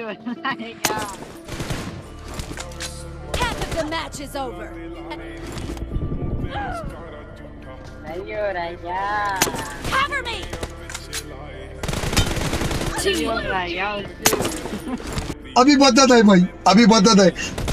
Half of the match is over. Cover me. अभी बदत है भाई, अभी बदत है।